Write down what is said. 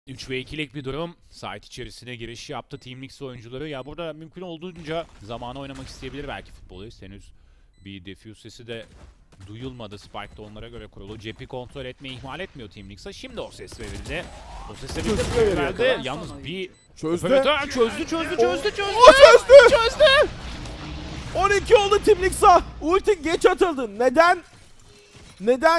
3 ve 2'lik bir durum. Site içerisine giriş yaptı Team Nix oyuncuları. Ya burada mümkün olduğunca zamanı oynamak isteyebilir belki futbolist. Henüz bir defuse sesi de duyulmadı. Spike de onlara göre kurulu. Cep'i kontrol etmeyi ihmal etmiyor Team Nix'a. Şimdi o ses verildi. O sesle birlikte verildi. Yalnız bir Çözdü. Çözdü. O çözdü. 12 oldu Team Nix'a. Ulti geç atıldı. Neden?